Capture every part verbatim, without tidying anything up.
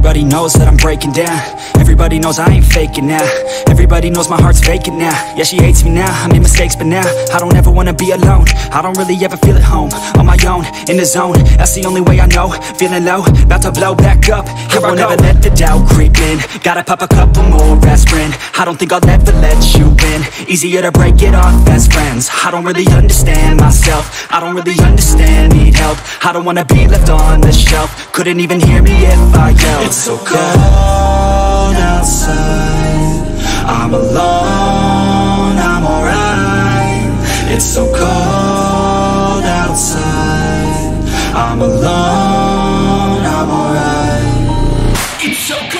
Everybody knows that I'm breaking down. Everybody knows I ain't faking now. Everybody knows my heart's vacant now. Yeah, she hates me now, I made mistakes, but now I don't ever wanna be alone. I don't really ever feel at home. On my own, in the zone, that's the only way I know. Feeling low, about to blow back up. Here I won't ever let the doubt creep in. Gotta pop a couple more aspirin. I don't think I'll ever let you in. Easier to break it off as friends. I don't really understand myself. I don't really understand, need help. I don't wanna be left on the shelf. Couldn't even hear me if I yelled. It's so cold outside, I'm alone, I'm alright. It's so cold outside, I'm alone, I'm alright. It's so cold.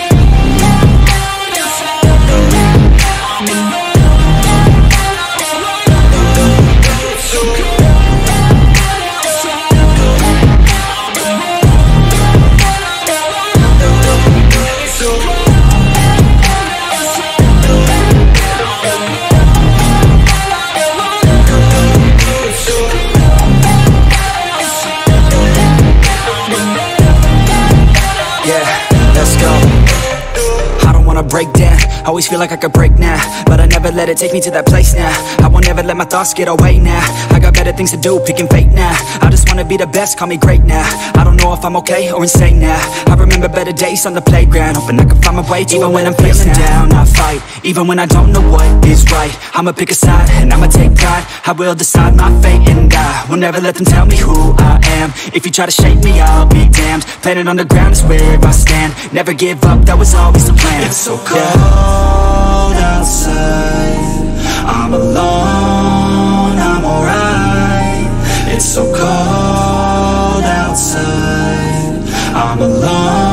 Break down, always feel like I could break now, but I never let it take me to that place now. I won't ever let my thoughts get away now. I got better things to do, picking fate now. I just wanna be the best, call me great now. I don't know if I'm okay or insane now. I remember better days on the playground, hoping I can find my way to even when I'm feeling down, I fight, even when I don't know what is right. I'ma pick a side, and I'ma take pride. I will decide my fate and I will never let them tell me who I am. If you try to shake me, I'll be damned. Planet on the ground is where I stand. Never give up, that was always the plan. It's so cold outside, I'm alone, I'm alright. It's so cold outside, I'm alone.